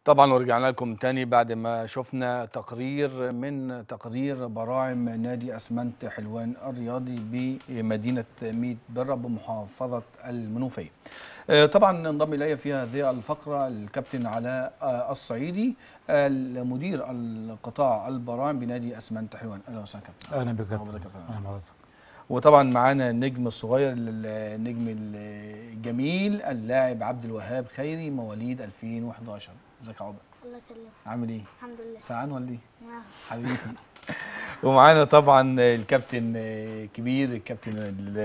طبعا ورجعنا لكم تاني بعد ما شفنا تقرير من تقرير براعم نادي أسمنت حلوان الرياضي بمدينة ميت برة بمحافظة المنوفية. طبعا انضم إلي في هذه الفقرة الكابتن علاء الصعيدي المدير القطاع البراعم بنادي أسمنت حلوان. أهلا وسهلا كابتن. اهلا بك كابتن. اهلا بحضرتك. وطبعا معانا النجم الصغير النجم الجميل اللاعب عبد الوهاب خيري مواليد 2011. ازيك يا عبد؟ الله يسلمك. عامل ايه؟ الحمد لله. سعان ولا ايه؟ نعم. حبيبي. ومعانا طبعا الكابتن كبير، الكابتن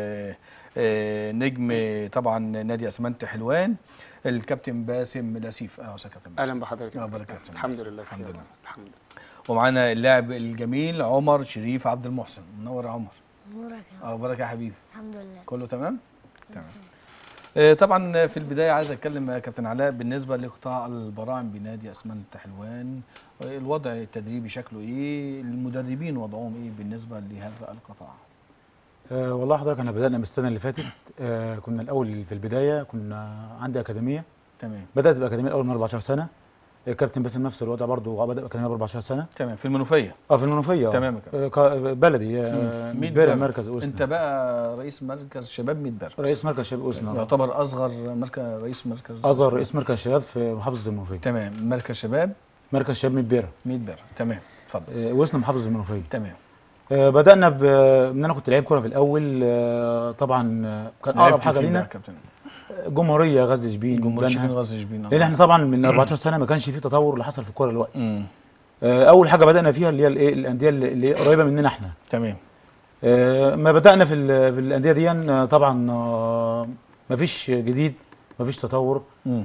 نجم طبعا نادي اسمنت حلوان الكابتن باسم لسيف. اهلا وسهلا كابتن باسم. اهلا بحضرتك. الحمد لله. الحمد لله. الحمد لله. ومعانا اللاعب الجميل عمر شريف عبد المحسن. منور يا عمر. نورك يا اخبارك يا حبيبي؟ الحمد لله. كله تمام؟ تمام. طبعا في البدايه عايز اتكلم يا كابتن علاء بالنسبه لقطاع البراعم بنادي اسمنت حلوان، الوضع التدريبي شكله ايه؟ المدربين وضعهم ايه بالنسبه لهذا القطاع؟ والله حضرتك احنا بدانا من السنه اللي فاتت. كنا الاول في البدايه كنا عندي اكاديميه. تمام. بدات باكاديميه الاول من 14 سنه. الكابتن باسم نفس الوضع برضه بدا باكاديميه ب 14 سنه. تمام. في المنوفيه؟ في المنوفيه. تمام يا بلدي ميت بره مركز اوسنا. انت بقى رئيس مركز شباب ميت بره؟ رئيس مركز شباب اوسنا. يعتبر اصغر رئيس مركز اصغر رئيس مركز شباب في محافظه المنوفيه. تمام. مركز شباب مركز شباب ميت بره. ميت بره. تمام. اتفضل. اوسنا محافظه المنوفيه. تمام. بدانا ان انا كنت لعيب كوره في الاول. طبعا كان اقرب حاجه لينا جمهوريه غزل شبين. جمهوريه شبين غزل شبين. لان احنا طبعا من 14 سنه ما كانش في تطور اللي حصل في الكوره دلوقتي. اول حاجه بدانا فيها اللي هي الايه الانديه اللي قريبه مننا احنا. تمام. ما بدانا في الانديه دي طبعا ما فيش جديد، ما فيش تطور.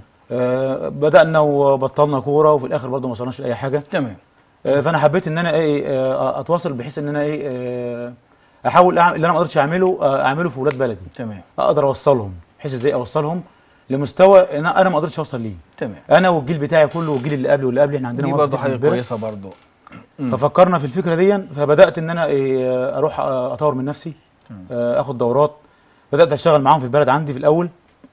بدانا وبطلنا كوره وفي الاخر برضه ما وصلناش لاي حاجه. تمام. فانا حبيت ان انا اتواصل بحيث ان انا احاول اعمل اللي انا ما قدرتش اعمله في ولاد بلدي. تمام. اقدر اوصلهم بحيث ازاي اوصلهم لمستوى انا ما قدرتش اوصل ليه. تمام. انا والجيل بتاعي كله والجيل اللي قبلي واللي قبلي احنا عندنا دي برضه حاجه كويسه برضه. ففكرنا في الفكره دي، فبدات ان انا اروح اطور من نفسي. اخد دورات. بدات اشتغل معاهم في البلد عندي في الاول.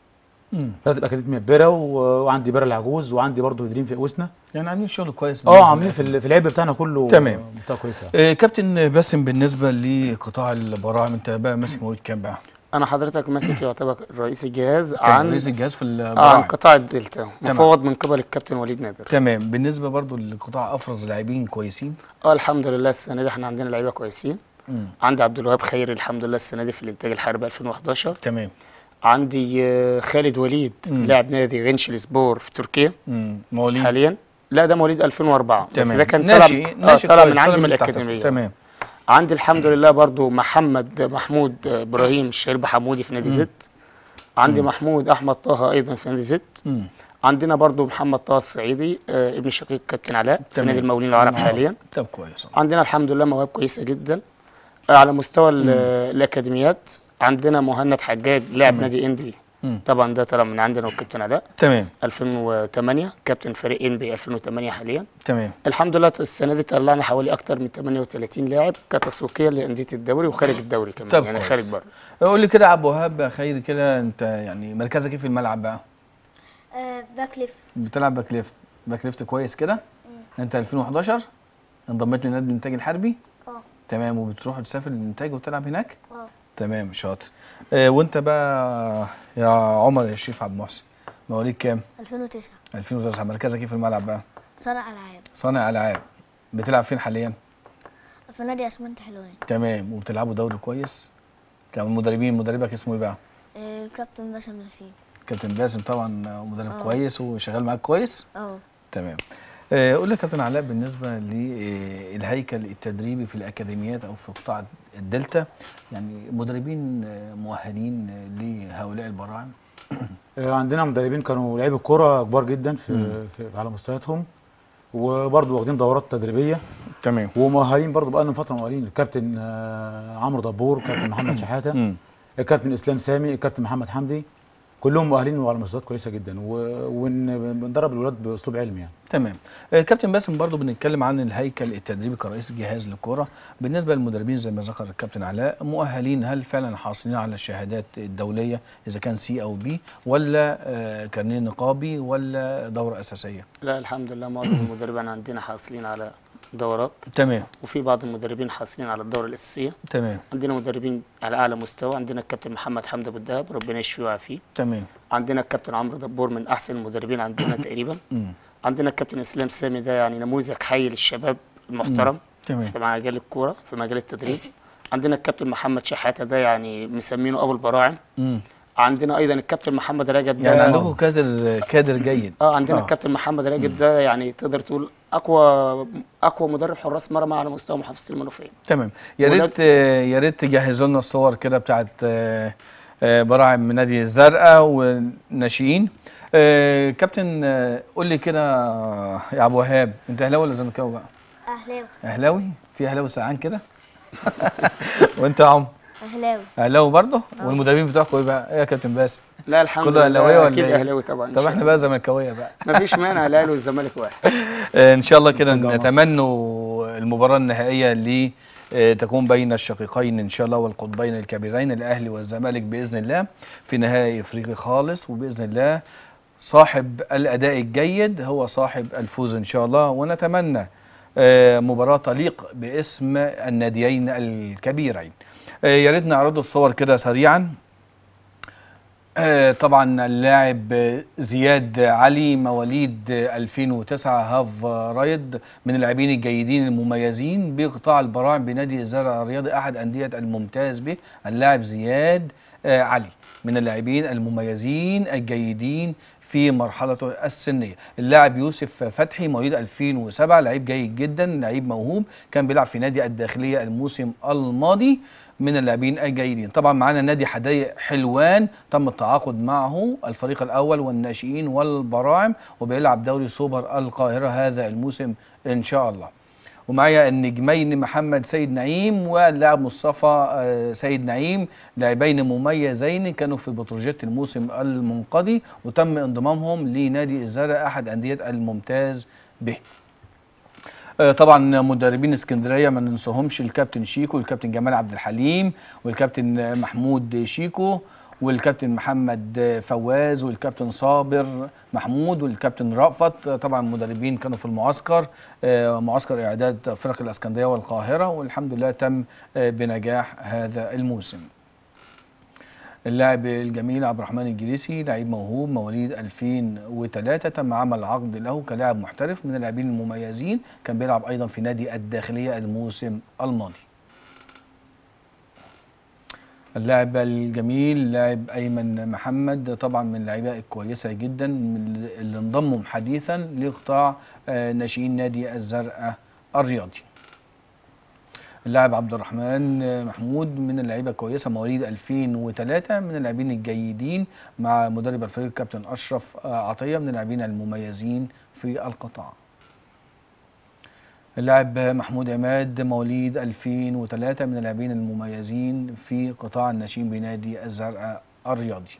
بدات باكاديميه بيرة وعندي بيرة العجوز وعندي برضه تدريب في اوسنا. يعني عاملين شغل كويس. عاملين في العيب بتاعنا كله. تمام. منطقه كويسه. كابتن باسم بالنسبه لقطاع البراعم انت بقى ماسك مواليد كام بقى؟ انا حضرتك ماسك يعتبر رئيس الجهاز رئيس الجهاز في البراعم عن قطاع الدلتا، مفوض من قبل الكابتن وليد نادر. تمام. بالنسبه برضو للقطاع افرز لاعبين كويسين؟ الحمد لله السنه دي احنا عندنا لعيبه كويسين. عندي عبد الوهاب خيري الحمد لله السنه دي في الانتاج الحربي 2011. تمام. عندي خالد وليد لاعب نادي غنش السبور في تركيا. مواليد حاليا لا ده مواليد 2004. تمام. بس ده كان طلع من عندي من الاكاديميه. تمام. عندي الحمد لله برضو محمود ابراهيم الشرب حمودي في نادي زد. عندي محمود احمد طه ايضا في نادي زد. عندنا برضو محمد طه الصعيدي ابن شقيق كابتن علاء في نادي المقاولين العرب حاليا. طب كويس. عندنا الحمد لله مواهب كويسه جدا على مستوى الاكاديميات. عندنا مهند حجاج لاعب نادي انبي. طبعا ده طلع من عندنا والكابتن علاء. تمام. 2008 كابتن فريق انبي 2008 حاليا. تمام. الحمد لله السنه دي طلعنا حوالي اكتر من 38 لاعب كتسويقيه لانديه الدوري وخارج الدوري كمان. يعني خارج بره. قول لي كده يا عبد الوهاب خيري كده، انت يعني مركزك ايه في الملعب بقى؟ باك ليفت. بتلعب باك ليفت. باك ليفت كويس كده. انت 2011 انضميت لنادي الانتاج الحربي. تمام. وبتروح تسافر للانتاج وتلعب هناك. تمام. شاطر. وانت بقى يا عمر يا شريف عبد المحسن مواليد كام؟ 2009. 2009. مركزك ايه في الملعب بقى؟ صانع العاب. صانع العاب. بتلعب فين حاليا؟ في نادي اسمنت حلوان. تمام. وبتلعبوا دوري كويس؟ طب مدربك اسمه ايه بقى؟ الكابتن باسم نسيم. كابتن باسم طبعا مدرب كويس وشغال معاك كويس؟ تمام. قول لي يا كابتن علاء بالنسبه للهيكل التدريبي في الاكاديميات او في قطاع الدلتا، يعني مدربين مؤهلين لهؤلاء البراعم؟ عندنا مدربين كانوا لعيبه كوره كبار جدا على مستوياتهم، وبرضه واخدين دورات تدريبيه. تمام. ومؤهلين برضه بقى لنا فتره مؤهلين. الكابتن عمرو دبور، الكابتن محمد شحاته، الكابتن اسلام سامي، الكابتن محمد حمدي. كلهم مؤهلين وعلى مستويات كويسه جدا، وبندرب الولاد باسلوب علمي يعني. تمام. كابتن باسم، برضو بنتكلم عن الهيكل التدريبي كرئيس جهاز للكرة. بالنسبة للمدربين زي ما ذكر الكابتن علاء، مؤهلين هل فعلا حاصلين على الشهادات الدولية إذا كان سي أو بي، ولا كارنيه نقابي، ولا دورة أساسية؟ لا الحمد لله معظم المدربين عندنا حاصلين على دورات، تمام. وفي بعض المدربين حاصلين على الدورة الأساسية. تمام. عندنا مدربين على أعلى مستوى، عندنا الكابتن محمد حمد أبو الدهب ربنا يشفيه ويعافيه. تمام. عندنا الكابتن عمرو دبور من أحسن المدربين عندنا تقريبا. مم. عندنا الكابتن إسلام سامي، ده يعني نموذج حي للشباب المحترم تمام. في مجال الكورة، في مجال التدريب. عندنا الكابتن محمد شحاتة، ده يعني مسمينه أبو البراعم. عندنا ايضا الكابتن محمد راجب، ده يعني عندكم كادر جيد. عندنا الكابتن محمد راجب، ده يعني تقدر تقول اقوى مدرب حراس مرمى على مستوى محافظه المنوفيه. تمام. يا ريت تجهزوا لنا الصور كده بتاعت براعم من نادي الزرقاء والناشئين. كابتن، قول لي كده يا ابو وهاب، انت اهلاوي ولا زملكاوي بقى؟ اهلاوي. اهلاوي؟ في اهلاوي سقعان كده؟ وانت يا عم؟ اهلاوي. اهلاوي برضه؟ والمدربين بتوعكم ايه بقى؟ ايه يا كابتن باسم؟ لا الحمد لله كله اهلاويه ولا اكيد ايه؟ اهلاوي طبعا. طب احنا بقى زملكاويه بقى. مفيش مانع، الاهلي والزمالك واحد. ان شاء الله كده نتمنى المباراه النهائيه اللي تكون بين الشقيقين ان شاء الله والقطبين الكبيرين الاهلي والزمالك باذن الله في نهائي افريقي خالص، وباذن الله صاحب الاداء الجيد هو صاحب الفوز ان شاء الله. ونتمنى مباراه تليق باسم الناديين الكبيرين. يا ريت نعرضوا الصور كده سريعا. طبعا اللاعب زياد علي مواليد 2009 هاف رايد، من اللاعبين الجيدين المميزين بقطاع البراعم بنادي الزرقاء الرياضي احد انديه الممتاز به. اللاعب زياد علي من اللاعبين المميزين الجيدين في مرحلته السنيه. اللاعب يوسف فتحي مواليد 2007، لعيب جيد جدا، لعيب موهوب، كان بيلعب في نادي الداخليه الموسم الماضي، من اللاعبين الجيدين. طبعا معانا نادي حدائق حلوان تم التعاقد معه الفريق الاول والناشئين والبراعم، وبيلعب دوري سوبر القاهره هذا الموسم ان شاء الله. ومعايا النجمين محمد سيد نعيم واللاعب مصطفى سيد نعيم، لاعبين مميزين كانوا في بتروجيت الموسم المنقضي، وتم انضمامهم لنادي الزرقاء احد انديه الممتاز به. طبعا مدربين اسكندريه ما ننساهمش، الكابتن شيكو والكابتن جمال عبد الحليم والكابتن محمود شيكو والكابتن محمد فواز والكابتن صابر محمود والكابتن رأفت. طبعا مدربين كانوا في المعسكر، معسكر اعداد فرق الاسكندريه والقاهره، والحمد لله تم بنجاح هذا الموسم. اللاعب الجميل عبد الرحمن الجريسي لعيب موهوب مواليد 2003، تم عمل عقد له كلاعب محترف، من اللاعبين المميزين، كان بيلعب ايضا في نادي الداخليه الموسم الماضي. اللاعب الجميل لاعب ايمن محمد، طبعا من اللعيبه الكويسه جدا اللي انضموا حديثا لقطاع ناشئين نادي الزرقاء الرياضي. اللاعب عبد الرحمن محمود من اللعيبه الكويسه مواليد 2003، من اللاعبين الجيدين، مع مدرب الفريق الكابتن اشرف عطيه، من اللاعبين المميزين في القطاع. اللاعب محمود عماد مواليد 2003، من اللاعبين المميزين في قطاع الناشئين بنادي الزرقاء الرياضي.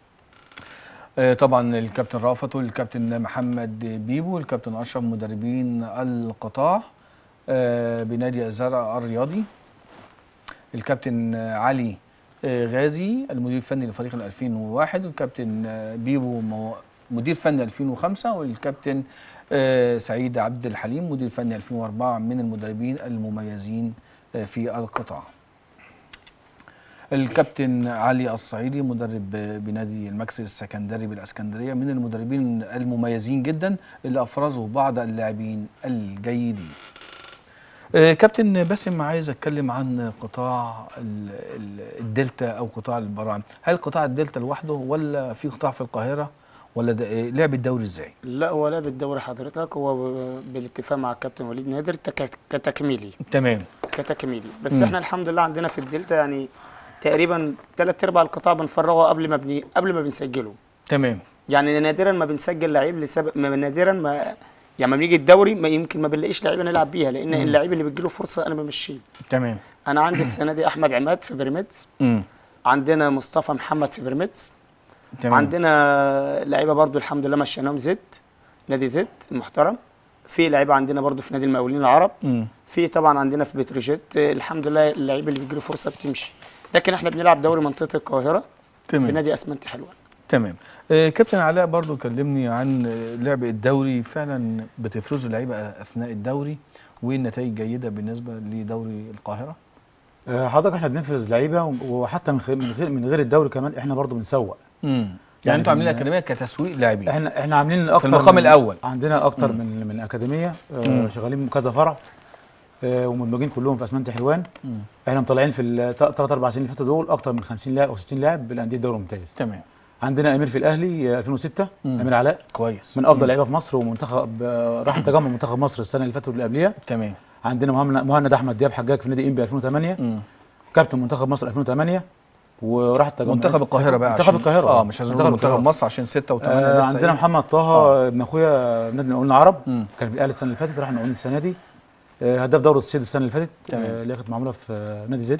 طبعا الكابتن رافت والكابتن محمد بيبو والكابتن اشرف مدربين القطاع بنادي الزرقاء الرياضي. الكابتن علي غازي المدير الفني لفريق 2001، والكابتن بيبو مدير فني 2005، والكابتن سعيد عبد الحليم مدير فني 2004 من المدربين المميزين في القطاع. الكابتن علي الصعيدي مدرب بنادي الماكس السكندري بالاسكندريه، من المدربين المميزين جدا اللي افرزوا بعض اللاعبين الجيدين. كابتن باسم، عايز اتكلم عن قطاع الدلتا او قطاع البراعم. هل قطاع الدلتا لوحده ولا في قطاع في القاهره، ولا لعب الدوري ازاي؟ لا هو لعب الدوري حضرتك هو بالاتفاق مع الكابتن وليد نادر كتكميلي. تمام. كتكميلي بس احنا الحمد لله عندنا في الدلتا يعني تقريبا 3/4 القطاع بنفرغه قبل ما بنسجله. تمام. يعني نادرا ما بنسجل لعيب لسبب نادرا ما، يعني ما بنيجي الدوري يمكن ما بنلاقيش لعيبه نلعب بيها، لان اللعيب اللي بتجيله فرصه انا بمشيه. تمام. انا عندي السنه دي احمد عماد في بيراميدز، عندنا مصطفى محمد في بيراميدز، تمام. عندنا لعيبه برضو الحمد لله مشيناهم زد، نادي زد المحترم. في لعيبه عندنا برضو في نادي المقاولين العرب. في طبعا عندنا في بتروجيت الحمد لله اللعيبه اللي بيجيله فرصه بتمشي. لكن احنا بنلعب دوري منطقه القاهره تمام. بنادي اسمنت حلوان. تمام. كابتن علاء برضو كلمني عن لعب الدوري، فعلا بتفرزوا لعيبه اثناء الدوري والنتائج جيده بالنسبه لدوري القاهره؟ حضرتك احنا بننفذ لعيبه، وحتى من غير الدوري كمان احنا برضو بنسوق. يعني انتوا عاملين اكاديميه كتسويق لاعبين؟ احنا عاملين اكتر في المقام الاول عندنا اكتر من اكاديميه، شغالين كذا فرع، ومدمجين كلهم في اسمنت حلوان. احنا مطلعين في الثلاث اربع سنين اللي فاتوا دول اكتر من 50 لاعب او 60 لاعب بالانديه الدوري الممتاز. تمام. عندنا امير في الاهلي 2006 امير علاء، كويس، من افضل لعيبه في مصر، ومنتخب راح تجمع منتخب مصر السنه اللي فاتت واللي قبليها. تمام. عندنا مهند احمد دياب حجاج في نادي انبي 2008، كابتن منتخب مصر 2008، وراح التجمع منتخب القاهره بقى، منتخب القاهره مش عايز نقول منتخب مصر عشان 6 و8 عندنا محمد طه ابن اخويا نادي المقاولين العرب، كان في الاهلي السنه اللي فاتت، راح المقاولين السنه دي، هداف دوره الصيد السنه اللي فاتت اللي كانت معموله في نادي زد.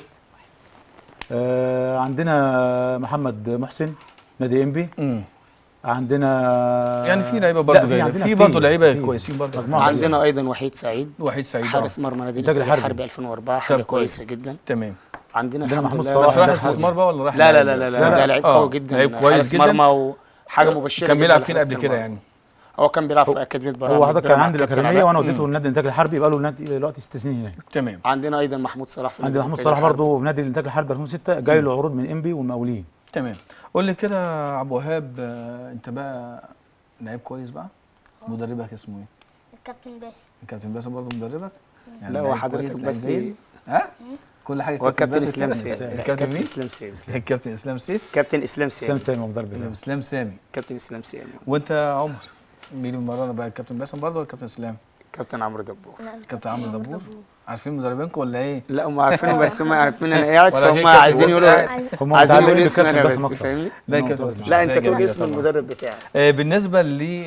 عندنا محمد محسن نادي انبي. عندنا يعني في لعيبه برضه، في برضه لعيبه كويسين برضه. عندنا ايضا وحيد سعيد حارس مرمى نادي الانتاج الحربي 2004، حاجه كويسه جدا. تمام. عندنا محمود صلاح، بس راح استثمار بقى ولا راح؟ لا لا لا لا، ده لعيب قوي جدا، لعيب كويس جدا، مرمى وحاجه مبشره. كان بيلعب فين قبل كده يعني؟ هو كان بيلعب في اكاديميه براعم. هو حضرتك كان عندي الاكاديميه وانا وديته لنادي الانتاج الحربي، بقى له دلوقتي 6 سنين هناك. تمام. عندنا ايضا محمود صلاح في عندنا محمود صلاح برضه في نادي الانتاج الحربي 2006، جاي له عروض من انبي والمقاولين. تمام. قول لي كده يا عبد الوهاب، انت بقى لعيب كويس بقى، مدربك اسمه ايه؟ الكابتن باسم. الكابتن باسم برضه مدربك؟ يعني لا هو حضرتك بس كل حاجه هو الكابتن اسلام سيد. سيد. الكابتن مين؟ اسلام سيد. الكابتن اسلام سيد. كابتن اسلام سيد. اسلام سامي مدرب. اسلام سامي. كابتن اسلام سيد. وانت يا عمر مين المره بقى، الكابتن باسم برضه ولا الكابتن اسلام؟ كابتن عمرو دبور. كابتن عمرو دبور. عارفين مدربينكم ولا ايه؟ لا هم عارفينه، بس هم عارفين انا قاعد، فهم عايزين يقولوا عايزين يقولوا اسم انا بس، فاهمني؟ لا انت تقول اسم المدرب بتاعك. بالنسبه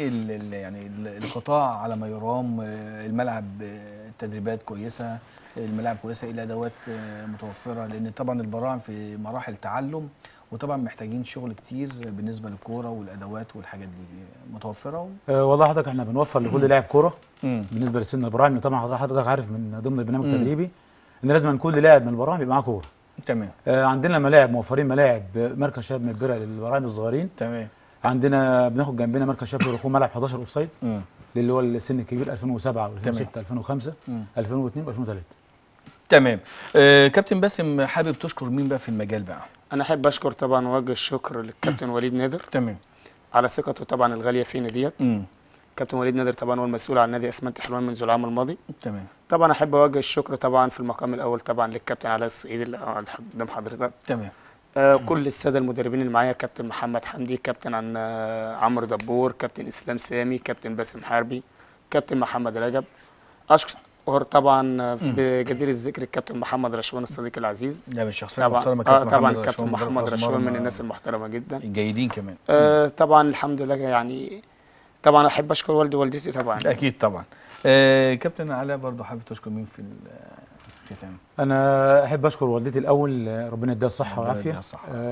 يعني القطاع على ما يرام، الملعب التدريبات كويسه، الملاعب كويسه، الادوات متوفره، لان طبعا البراعم في مراحل تعلم، وطبعا محتاجين شغل كتير بالنسبه للكوره والادوات والحاجات دي متوفره. والله حضرتك احنا بنوفر لكل لاعب كوره بالنسبه لسن البراعم. طبعا حضرتك عارف من ضمن البرنامج التدريبي ان لازم كل لاعب من البراعم يبقى معاه كوره. تمام. عندنا ملاعب، موفرين ملاعب مركز شباب مبره للبراعم الصغيرين. تمام. عندنا بناخد جنبنا مركز شباب للرخوم ملعب 11 اوف سايد اللي هو السن الكبير 2007 و2006 2005 2002 و2003. تمام. كابتن باسم، حابب تشكر مين بقى في المجال بقى؟ انا احب اشكر طبعا وجه الشكر للكابتن وليد نادر. تمام. على ثقته طبعا الغاليه فينا ديت. كابتن وليد نادر طبعا هو المسؤول عن نادي اسمنت حلوان منذ العام الماضي. تمام. طبعا احب اوجه الشكر طبعا في المقام الاول طبعا للكابتن علاء الصعيدي اللي قدام حضرتك. تمام. كل الساده المدربين اللي معايا، كابتن محمد حمدي، كابتن عمرو دبور، كابتن اسلام سامي، كابتن باسم حربي، كابتن محمد رجب. اشكر طبعا بجدير الذكر الكابتن محمد رشوان الصديق العزيز. ده من الشخصيه المحترمه. طبعا كابتن محمد رشوان من الناس المحترمه جدا الجيدين كمان. طبعا الحمد لله يعني. طبعا احب اشكر والدي ووالدتي طبعا. اكيد طبعا. كابتن علاء برضه حابب تشكر مين في الختام؟ انا احب اشكر والدتي الاول، ربنا يديها الصحه والعافيه.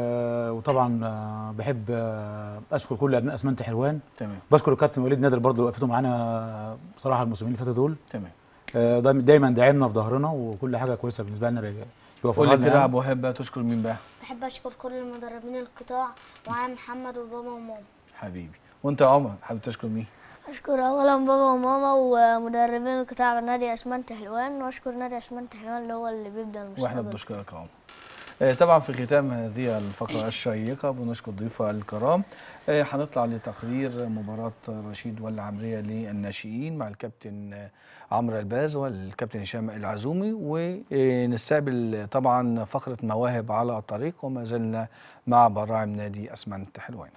وطبعا بحب اشكر كل ابناء اسمنت حلوان. تمام. بشكر الكابتن وليد نادر برضه وقفته معانا بصراحه الموسمين اللي فاتوا دول. تمام. دايما داعمنا في ظهرنا، وكل حاجه كويسه بالنسبه لنا بيوفرها لنا. قول لي كده يا ابو وهاب بقى، تشكر مين بقى؟ بحب اشكر كل المدربين القطاع وعلى محمد وبابا وماما. حبيبي. وانت يا عمر حابب تشكر مين؟ اشكر اولا بابا وماما ومدربين القطاع نادي اسمنت حلوان، واشكر نادي اسمنت حلوان اللي هو اللي بيبدا المستقبل. واحنا بنشكرك يا عمر. طبعا في ختام هذه الفقره الشيقه بنشكر ضيوفها الكرام. هنطلع لتقرير مباراه رشيد والعمريه للناشئين مع الكابتن عمرو الباز والكابتن هشام العزومي، ونستقبل طبعا فقره مواهب على الطريق، وما زلنا مع براعم نادي اسمنت حلوان.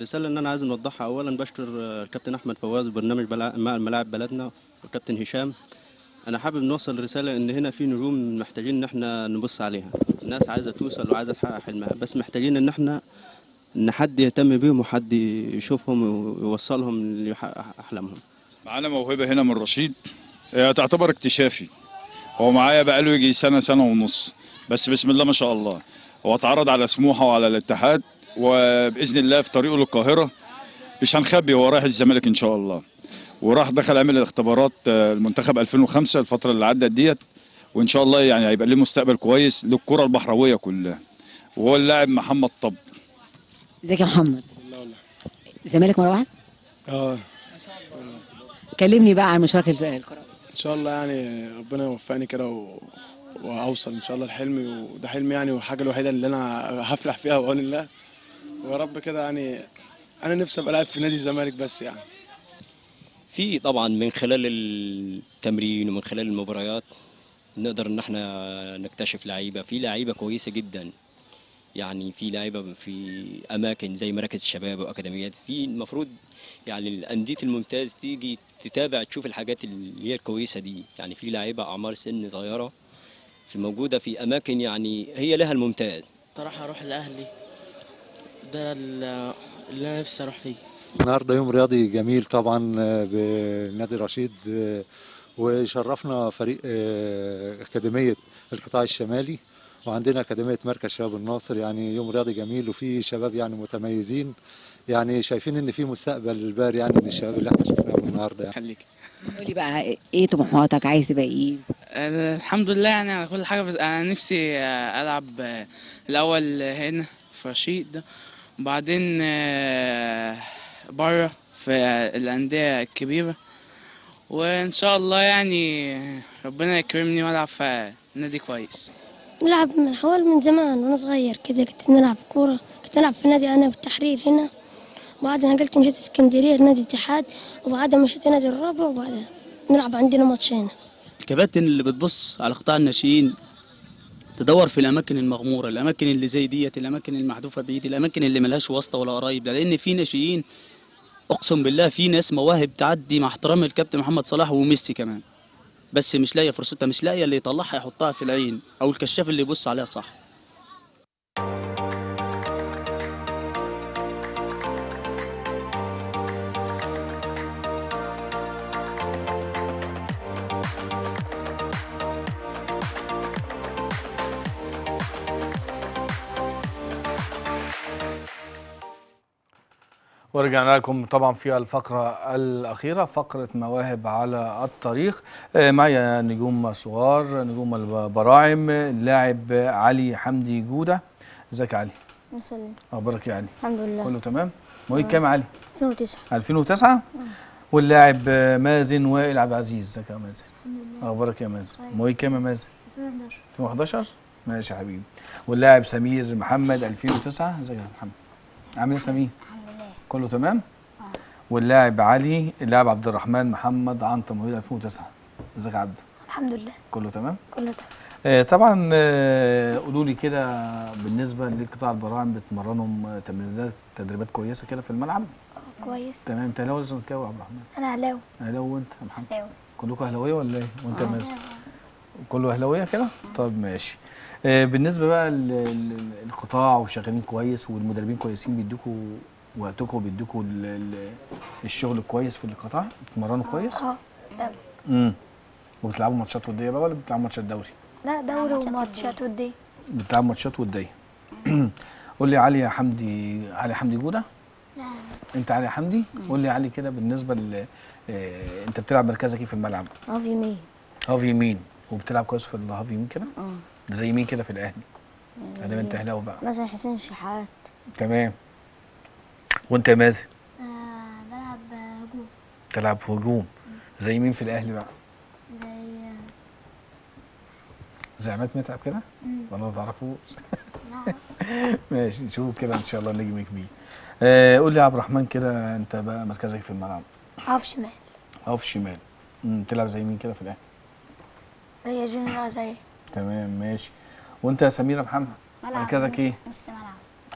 الرسالة اللي أنا عايز نوضحها، أولا بشكر الكابتن أحمد فواز وبرنامج ملاعب بلدنا والكابتن هشام. أنا حابب نوصل رسالة إن هنا في نجوم محتاجين إن إحنا نبص عليها، الناس عايزة توصل وعايزة تحقق حلمها، بس محتاجين إن إحنا حد يهتم بيهم وحد يشوفهم ويوصلهم ليحقق أحلامهم. معانا موهبة هنا من رشيد، هي تعتبر اكتشافي. هو معايا بقاله يجي سنة ونص، بس بسم الله ما شاء الله. هو اتعرض على سموحة وعلى الاتحاد، وبإذن الله في طريقه للقاهرة. مش هنخبي، هو رايح الزمالك إن شاء الله، وراح دخل عمل الاختبارات المنتخب 2005 الفترة اللي عدت ديت، وإن شاء الله يعني هيبقى ليه مستقبل كويس للكرة البحراوية كلها. وهو اللاعب محمد طب. ازيك يا محمد؟ الزمالك مرة واحد؟ اه كلمني بقى عن مشاركة الكرة. ان شاء الله يعني ربنا يوفقني كده واوصل ان شاء الله لحلمي، وده حلمي يعني، والحاجه الوحيده اللي انا هفلح فيها بعون الله. ويا رب كده يعني انا نفسي ابقى لاعب في نادي الزمالك بس يعني. في طبعا من خلال التمرين ومن خلال المباريات نقدر ان احنا نكتشف لعيبه، في لعيبه كويسه جدا يعني، في لعيبه في اماكن زي مراكز الشباب واكاديميات. في المفروض يعني الانديه الممتاز تيجي تتابع تشوف الحاجات اللي هي الكويسه دي، يعني في لعيبه اعمار سن صغيره في موجوده في اماكن يعني هي لها الممتاز. صراحه اروح الاهلي، ده اللي انا نفسي اروح فيه. النهارده يوم رياضي جميل طبعا بنادي رشيد، وشرفنا فريق أكاديمية القطاع الشمالي، وعندنا أكاديمية مركز شباب الناصر. يعني يوم رياضي جميل، وفي شباب يعني متميزين، يعني شايفين ان في مستقبل باري يعني من الشباب اللي احنا شفناهم النهارده يعني. خليك. قولي بقى ايه طموحاتك، عايز تبقى ايه؟ الحمد لله يعني على كل حاجه، بس انا نفسي العب الاول هنا في رشيد، وبعدين بره في الانديه الكبيره، وان شاء الله يعني ربنا يكرمني والعب في نادي كويس. نلعب من حوالي من زمان وانا صغير كده، كنت نلعب كوره، كنت نلعب في نادي انا في التحرير هنا، وبعدين نقلت مشيت اسكندريه لنادي الاتحاد، وبعدها مشيت نادي الرابع، وبعدها نلعب عندنا ماتشين. الكباتن اللي بتبص على قطاع الناشئين تدور في الاماكن المغموره، الاماكن اللي زي ديت، الاماكن المحذوفه بايد، الاماكن اللي ملهاش واسطه ولا قرايب، لان في ناشئين اقسم بالله في ناس مواهب تعدي مع احترام الكابتن محمد صلاح وميسي كمان، بس مش لاقيه فرصتها، مش لاقيه اللي يطلعها يحطها في العين او الكشاف اللي يبص عليها صح. ورجعنا لكم طبعا في الفقرة الأخيرة، فقرة مواهب على الطريق. معي نجوم صغار، نجوم البراعم، اللاعب علي حمدي جودة. ازيك يا علي؟ مسلم. أخبارك يا علي؟ الحمد لله كله تمام؟ مواليد كام يا علي؟ 2009. 2009. واللاعب مازن وائل عبد العزيز. ازيك يا مازن؟ أخبارك يا مازن؟ مواليد كام يا مازن؟ 2011. 2011. ماشي يا حبيبي. واللاعب سمير محمد 2009. ازيك يا محمد؟ عامل ايه يا سمير؟ كله تمام؟ واللاعب علي، اللاعب عبد الرحمن محمد عنتر مواليد 2009. ازيك يا عبد؟ الحمد لله كله تمام؟ كله تمام. طبعا قولوا لي كده بالنسبه لقطاع البراعم، بتمرنهم تدريبات كويسه كده في الملعب؟ كويس. تمام. انت اهلاوي ولا زملكاوي يا عبد الرحمن؟ انا اهلاوي. اهلاوي. وانت يا محمد؟ اهلاوي. كلكم اهلاويه ولا ايه؟ وانت مازن؟ كله اهلاويه كده؟ طب ماشي. بالنسبه بقى للقطاع وشغالين كويس والمدربين كويسين، بيدوكوا وقتكم، بيدوكوا الشغل كويس في القطاع؟ بتتمرنوا كويس؟ تمام. وبتلعبوا ماتشات وديه بقى ولا بتلعبوا ماتشات دوري؟ لا دوري وماتشات وديه. بتلعبوا ماتشات وديه. قول لي علي حمدي، علي حمدي جوده؟ لا انت علي حمدي؟ قول لي علي كده بالنسبه انت بتلعب مركزك ايه في الملعب؟ هاف يمين. هاف يمين. وبتلعب كويس في الهاف يمين كده؟ زي مين كده في الاهلي؟ انا انت اهلاوي بقى. مثلا حسين الشحات. تمام. وانت يا مازن؟ بلعب هجوم. تلعب في هجوم. زي مين في الاهلي بقى؟ زي عماد متعب كده؟ ولا ما تعرفوش؟ ماشي، نشوف كده ان شاء الله نجم كبير. قول لي يا عبد الرحمن كده، انت بقى مركزك في الملعب؟ هاف شمال. هاف شمال. تلعب زي مين كده في الاهلي؟ زي جنرال زي. تمام ماشي. وانت يا سمير محمد مركزك ايه؟ نص ملعب.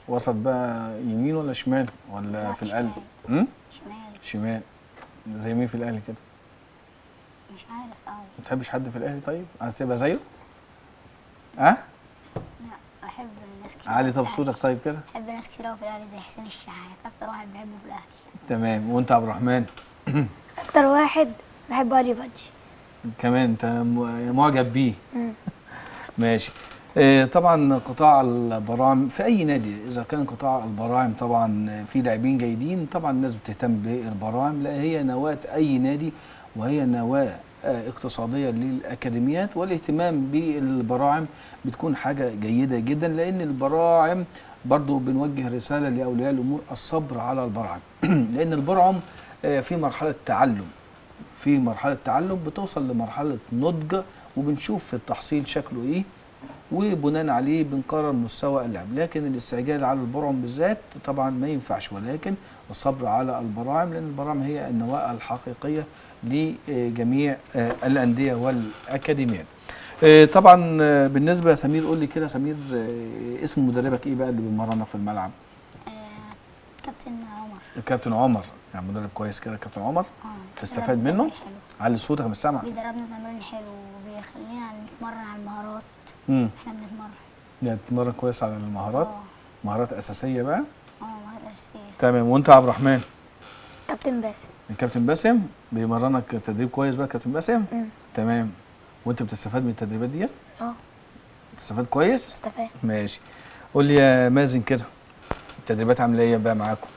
وسط بقى يمين ولا شمال ولا في القلب؟ شمال. شمال. زي مين في الاهلي كده؟ مش عارف قوي. ما بتحبش حد في الاهلي طيب؟ عايز تبقى زيه؟ ها؟ لا احب ناس كتير. علي طب صوتك طيب كده؟ بحب ناس كتير قوي في الاهلي زي حسين الشحات، اكتر واحد بحبه في الاهلي. تمام. وانت يا عبد الرحمن؟ اكتر واحد بحب علي بادجي. كمان انت معجب بيه. ماشي. طبعا قطاع البراعم في اي نادي، اذا كان قطاع البراعم طبعا في لاعبين جيدين، طبعا الناس بتهتم بالبراعم لان هي نواه اي نادي، وهي نواه اقتصاديه للاكاديميات، والاهتمام بالبراعم بتكون حاجه جيده جدا، لان البراعم برضو بنوجه رساله لاولياء الامور الصبر على البراعم لان البرعم في مرحله تعلم، في مرحله تعلم بتوصل لمرحله نضج، وبنشوف في التحصيل شكله ايه، وبناء عليه بنقرر مستوى اللعب. لكن الاستعجال على البراعم بالذات طبعا ما ينفعش، ولكن الصبر على البراعم، لان البراعم هي النواه الحقيقيه لجميع الانديه والاكاديميات. طبعا بالنسبه لسمير، قول لي كده سمير، اسم مدربك ايه بقى اللي بيمرنك في الملعب؟ كابتن عمر. الكابتن عمر، يعني مدرب كويس كده كابتن عمر؟ تستفاد منه؟ علي صوتك مش سامع. بيدربنا تمرين حلو وبيخلينا نتمرن على المهارات. احنا بنتمرن. يعني بتتمرن كويس على المهارات؟ مهارات اساسيه بقى؟ مهارات اساسيه. تمام. وانت يا عبد الرحمن؟ كابتن باسم. الكابتن باسم بيمرنك تدريب كويس بقى كابتن باسم؟ تمام. وانت بتستفاد من التدريبات ديت؟ بتستفاد كويس؟ بستفاد. ماشي. قول لي يا مازن كده، التدريبات عامله ايه بقى معاكم؟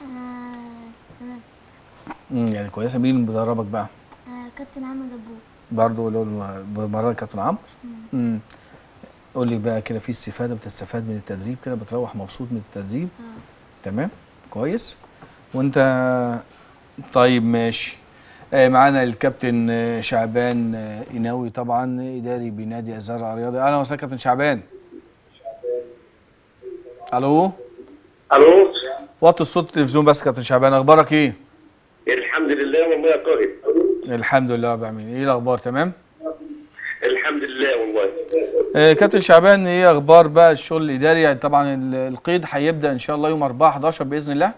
يعني كويسه. مين اللي بيدربك بقى؟ كابتن عمرو دبور. برضه بمرن كابتن عمرو؟ قول لي بقى كده، في استفاده بتستفاد من التدريب كده، بتروح مبسوط من التدريب؟ تمام كويس. وانت؟ طيب ماشي. معانا الكابتن شعبان إناوي، طبعا اداري بنادي الزرع الرياضي. اهلا وسهلا كابتن شعبان. الو. الو. وطي الصوت التلفزيون بس. كابتن شعبان اخبارك ايه؟ الحمد لله والله يا قائد. الحمد لله رب العالمين. ايه الاخبار؟ تمام؟ الحمد لله والله. كابتن شعبان، ايه اخبار بقى الشغل الاداري؟ يعني طبعا القيد هيبدا ان شاء الله يوم 4/11 باذن الله.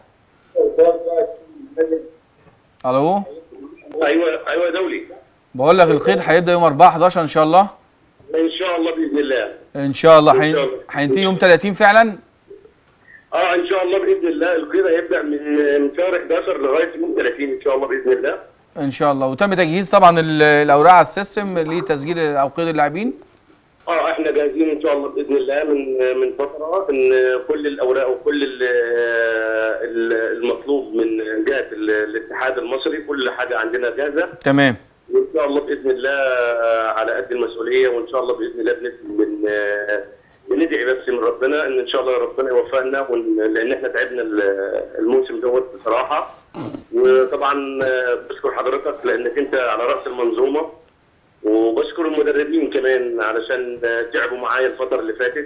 الو. ايوه يا دولي. بقول لك القيد هيبدا يوم 4/11 ان شاء الله. ان شاء الله باذن الله. ان شاء الله. هينتهي يوم 30 فعلا؟ ان شاء الله باذن الله. القيد هيبدا من شهر 11 لغايه يوم 30 ان شاء الله باذن الله. ان شاء الله. وتم تجهيز طبعا الاوراق على السيستم لتسجيل او قيد اللاعبين؟ احنا جاهزين ان شاء الله باذن الله من فتره، ان كل الاوراق وكل المطلوب من جهه الاتحاد المصري، كل حاجه عندنا جاهزه. تمام. وان شاء الله باذن الله على قد المسؤوليه، وان شاء الله باذن الله بندعي بس من ربنا ان شاء الله ربنا يوفقنا، لان احنا تعبنا الموسم دوت بصراحه. وطبعا بشكر حضرتك لانك انت على راس المنظومه، وبشكر المدربين كمان علشان تعبوا معايا الفتره اللي فاتت،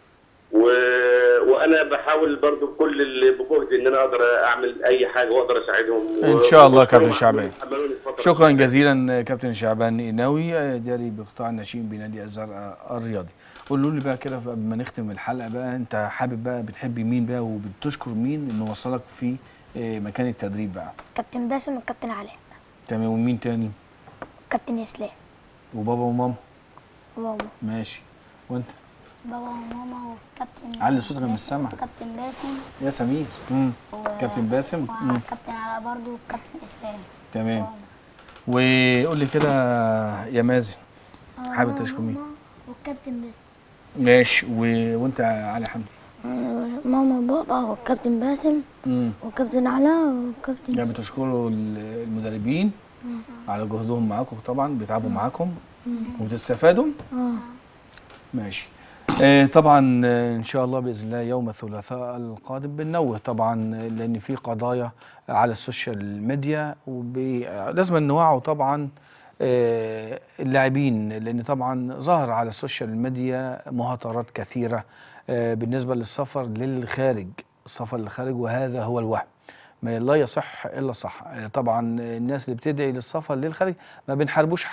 وانا بحاول برضو بكل بجهدي ان انا اقدر اعمل اي حاجه واقدر اساعدهم ان شاء الله. كابتن شعبان شكرا جزيلا. كابتن شعبان إناوي اداري بقطاع الناشئين بنادي الزرع الرياضي. قولوا لي بقى كده قبل ما نختم الحلقه بقى، انت حابب بقى بتحب مين بقى وبتشكر مين انه وصلك في مكان التدريب بقى؟ كابتن باسم والكابتن علاء. تمام. ومين تاني؟ كابتن اسلام. وبابا وماما؟ وماما. ماشي. وانت؟ بابا وماما والكابتن. علي صوتك مش سامع. كابتن باسم. يا سمير. كابتن باسم. وكابتن علاء برضه وكابتن اسلام. تمام. وقول لي كده يا مازن، حابب تشكر مين؟ والكابتن باسم. ماشي. وانت علي حمدي؟ ماما وبابا والكابتن باسم والكابتن علاء والكابتن. يعني بتشكروا المدربين على جهدهم معاكم، طبعا بيتعبوا معاكم وبتستفادوا؟ ماشي. طبعا ان شاء الله باذن الله يوم الثلاثاء القادم بننوه طبعا، لان في قضايا على السوشيال ميديا ولازم نوعوا طبعا اللاعبين، لان طبعا ظهر على السوشيال ميديا مهاترات كثيره بالنسبه للسفر للخارج، السفر للخارج، وهذا هو الوهم، ما لا يصح الا صح. طبعا الناس اللي بتدعي للسفر للخارج ما بنحاربوش حد،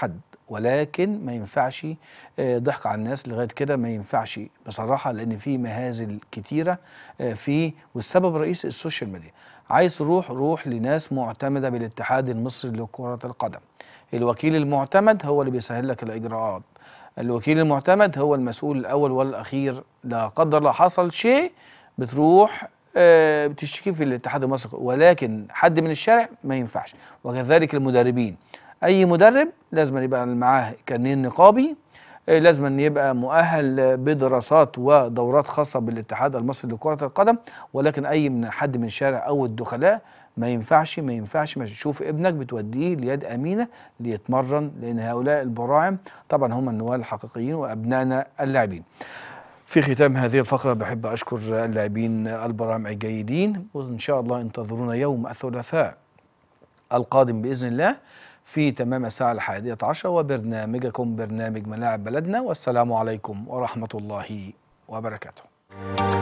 ولكن ما ينفعش ضحك على الناس لغايه كده، ما ينفعش بصراحه، لان في مهازل كتيره والسبب الرئيسي السوشيال ميديا. عايز روح لناس معتمده بالاتحاد المصري لكره القدم. الوكيل المعتمد هو اللي بيسهل لك الاجراءات، الوكيل المعتمد هو المسؤول الاول والاخير. لا قدر الله حصل شيء بتروح بتشتكي في الاتحاد المصري، ولكن حد من الشارع ما ينفعش. وكذلك المدربين، اي مدرب لازم يبقى معاه كارنيه نقابي، لازم يبقى مؤهل بدراسات ودورات خاصه بالاتحاد المصري لكره القدم. ولكن اي من حد من الشارع او الدخلاء ما ينفعش. شوف ابنك بتوديه ليد امينه ليتمرن، لان هؤلاء البراعم طبعا هم النوال الحقيقيين وابنائنا اللاعبين. في ختام هذه الفقرة بحب أشكر اللاعبين البراعم الجيدين، وإن شاء الله انتظرونا يوم الثلاثاء القادم بإذن الله في تمام الساعة 11 وبرنامجكم برنامج ملاعب بلدنا. والسلام عليكم ورحمة الله وبركاته.